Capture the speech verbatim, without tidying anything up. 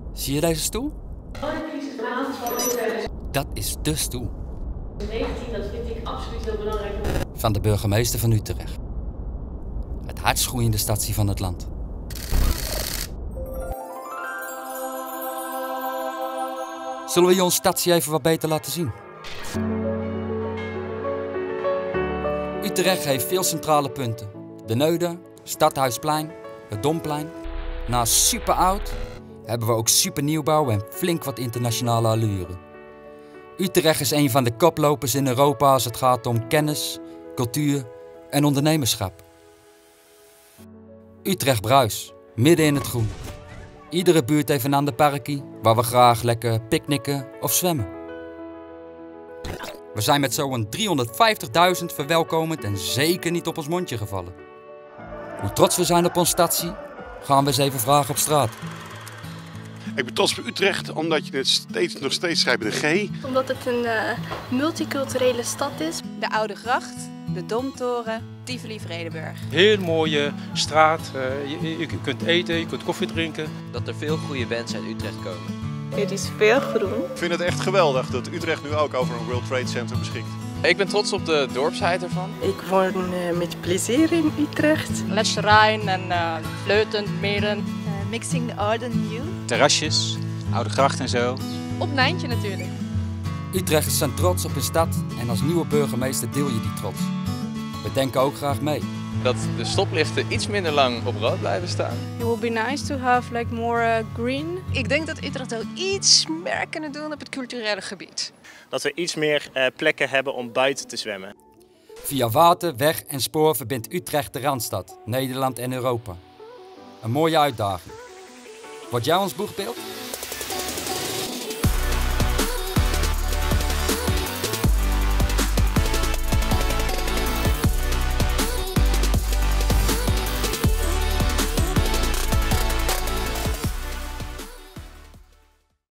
Zie je deze stoel? Dat is de stoel. negentien, dat vind ik absoluut heel belangrijk. Van de burgemeester van Utrecht. Het hardst groeiende stadje van het land. Zullen we je ons stadje even wat beter laten zien? Utrecht heeft veel centrale punten. De Neude, Stadhuisplein, het Domplein. Naast super oud hebben we ook super nieuwbouw en flink wat internationale allure. Utrecht is een van de koplopers in Europa als het gaat om kennis, cultuur en ondernemerschap. Utrecht Bruis, midden in het groen. Iedere buurt heeft een ander parkie waar we graag lekker picknicken of zwemmen. We zijn met zo'n driehonderdvijftigduizend verwelkomend en zeker niet op ons mondje gevallen. Hoe trots we zijn op ons stadje, gaan we eens even vragen op straat. Ik ben trots op Utrecht omdat je het steeds, nog steeds schrijft met een G. Omdat het een uh, multiculturele stad is. De Oude Gracht, de Domtoren, Tivoli-Vredenburg. Heel mooie straat, uh, je, je kunt eten, je kunt koffie drinken. Dat er veel goede mensen uit Utrecht komen. Het is veel groen. Ik vind het echt geweldig dat Utrecht nu ook over een World Trade Center beschikt. Ik ben trots op de dorpsheid ervan. Ik woon uh, met plezier in Utrecht. Lekker Rijn en uh, fluitend, meren. Uh, mixing the old and new. Terrasjes, Oude Gracht en zo. Op Nijntje natuurlijk. Utrechters zijn trots op hun stad en als nieuwe burgemeester deel je die trots. We denken ook graag mee. Dat de stoplichten iets minder lang op rood blijven staan. It will be nice to have like more uh, green. Ik denk dat Utrecht ook iets meer kunnen doen op het culturele gebied. Dat we iets meer uh, plekken hebben om buiten te zwemmen. Via water, weg en spoor verbindt Utrecht de Randstad, Nederland en Europa. Een mooie uitdaging. Word jij ons boegbeeld?